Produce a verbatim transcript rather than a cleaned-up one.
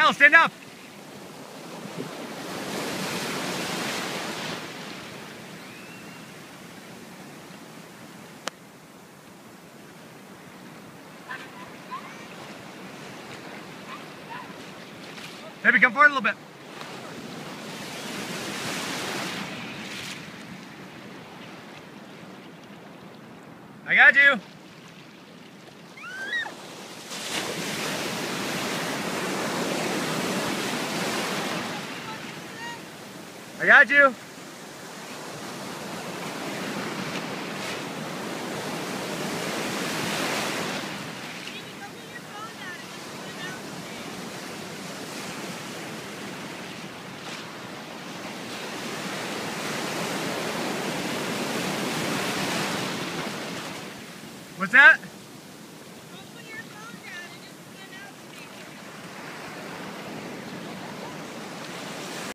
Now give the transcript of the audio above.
Kyle, stand up. Maybe come forward a little bit. I got you. I got you. What's that?